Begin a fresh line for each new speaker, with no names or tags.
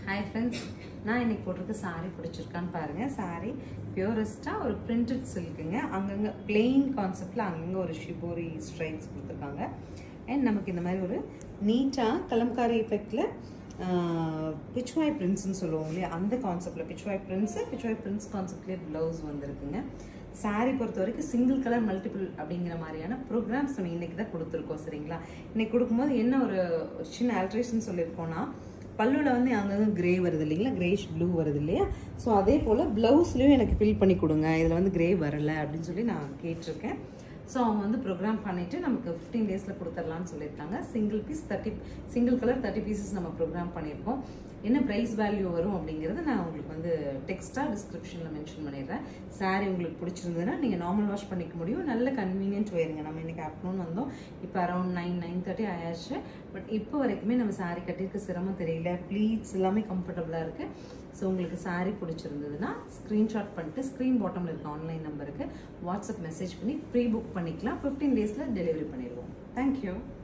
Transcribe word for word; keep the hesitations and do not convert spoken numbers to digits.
Hi friends, நான் இன்னைக்கு போட்டிருக்க saree பிடிச்சிருக்கான்னு பாருங்க. saree பியூரஸ்டா ஒரு printed silkங்க. அங்கங்க plain கான்செப்ட்ல அங்கங்க ஒரு shibori stripes கொடுத்திருக்காங்க. and நமக்கு இந்த மாதிரி ஒரு நீட்டா கலம்காரி எஃபெக்ட்ல pitchwai prints னு சொல்லுவோம் இல்லையா, அந்த கான்செப்ட்ல pitchwai prints pitchwai prints கான்செப்ட்ல ப்ளவுஸ் வந்திருக்குங்க. saree பொறுத்த வரைக்கும் சிங்கிள் கலர் மல்டிபிள் அப்படிங்கிற மாதிரியான ப்ரோக்ராம்ஸ் நம்ம இன்னைக்கு தான் கொடுத்துருக்கோம். சரிங்களா, இன்னைக்கு கொடுக்கும்போது என்ன ஒரு சின்ன ஆல்ட்ரேஷன் சொல்லியிருக்கோம்னா, பல்லுல வந்து அங்கங்க கிரே வருது இல்லைங்களா, கிரேஷ் ப்ளூ வருது இல்லையா. ஸோ அதே போல் ப்ளவுஸ்லையும் எனக்கு ஃபில் பண்ணி கொடுங்க, இதில் வந்து கிரே வரலை அப்படின்னு சொல்லி நான் கேட்டிருக்கேன். ஸோ அவங்க வந்து ப்ரோக்ராம் பண்ணிவிட்டு நமக்கு ஃபிஃப்டீன் டேஸில் கொடுத்துடலான்னு சொல்லியிருக்காங்க. Single piece thirty single colour thirty pieces நம்ம ப்ரோக்ராம் பண்ணியிருக்கோம். என்ன ப்ரைஸ் வேல்யூ வரும் அப்படிங்கிறத நான் உங்களுக்கு வந்து டெக்ஸ்ட்டாக டிஸ்கிரிப்ஷனில் மென்ஷன் பண்ணிடுறேன். சாரீ உங்களுக்கு பிடிச்சிருந்ததுன்னா நீங்கள் நார்மல் வாஷ் பண்ணிக்க முடியும். நல்ல கன்வீனியன்ட் வேறுங்க. நம்ம இன்றைக்கி ஆஃப்டர்நூன் வந்தோம், இப்போ அரௌண்ட் நைன் நைன் தேர்ட்டி ஆயாச்சு. பட் இப்போ வரைக்குமே நம்ம சாரீ கட்டியிருக்க சிரமம் தெரியல. ப்ளீட்ஸ் எல்லாமே கம்ஃபர்டபுளாக இருக்குது. ஸோ உங்களுக்கு சாரீ பிடிச்சிருந்ததுன்னா ஸ்க்ரீன்ஷாட் பண்ணிட்டு ஸ்க்ரீன் பாட்டமில் இருக்க ஆன்லைன் நம்பருக்கு வாட்ஸ்அப் மெசேஜ் பண்ணி ப்ரீ புக் பண்ணிக்கலாம். ஃபிஃப்டீன் டேஸில் டெலிவரி பண்ணிடுவோம். தேங்க்யூ.